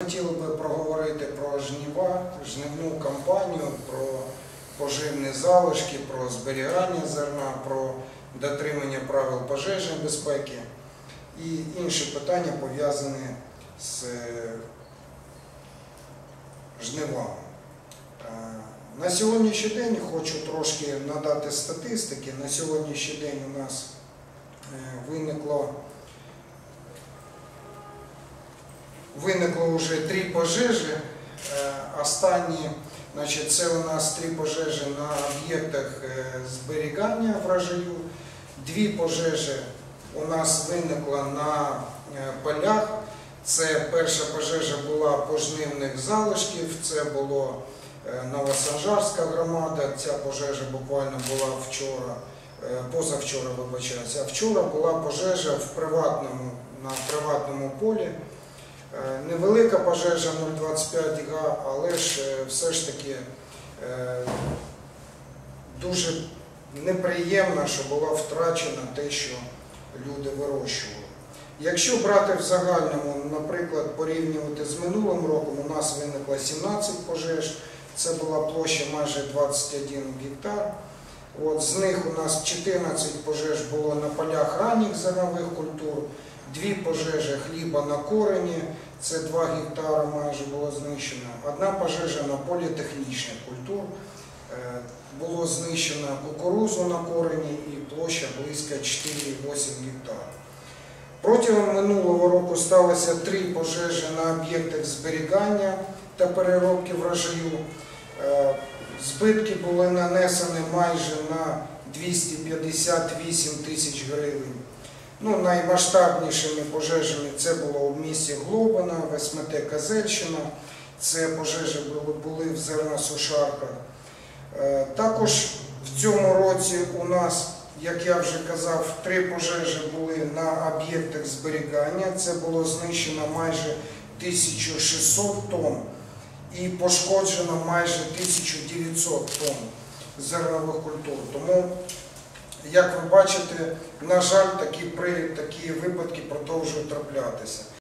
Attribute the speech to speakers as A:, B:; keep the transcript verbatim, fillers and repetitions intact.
A: хотіли би проговорити про жнива, жнивну кампанію, про поживні залишки, про зберігання зерна, про дотримання правил пожежної безпеки і інші питання, пов'язані з жнивами. На сьогоднішній день хочу трошки надати статистики. На сьогоднішній день у нас виникло Виникло вже три пожежі. Останні, значить, це у нас три пожежі на об'єктах зберігання врожаю. Дві пожежі у нас виникла на полях. Це перша пожежа була пожнивних залишків, це була Новосанжарська громада. Ця пожежа буквально була вчора, позавчора, вибачаюся. А вчора була пожежа в приватному, на приватному полі. Невелика пожежа нуль двадцять п'ять га, але ж все ж таки дуже неприємно, що було втрачено те, що люди вирощували. Якщо брати в загальному, наприклад, порівнювати з минулим роком, у нас виникло сімнадцять пожеж, це була площа майже двадцять один гектар. От, з них у нас чотирнадцять пожеж було на полях ранніх зернових культур, дві пожежі хліба на корені, це два гектари майже було знищено. Одна пожежа на полі технічних культур, було знищено кукурудзу на корені і площа близько чотири цілих вісім гектарів. Протягом минулого року сталося три пожежі на об'єктах зберігання та переробки врожаю. Збитки були нанесені майже на двісті п'ятдесят вісім тисяч гривень. Ну, наймасштабнішими пожежами це було у місті Глобино, в СМТ Козельщина, це пожежі були в зерносушарках. Також в цьому році у нас, як я вже казав, три пожежі були на об'єктах зберігання, це було знищено майже тисячу шістсот тонн і пошкоджено майже тисячу дев'ятсот тонн зернових культур. Тому, як ви бачите, на жаль, такі, такі випадки продовжують траплятися.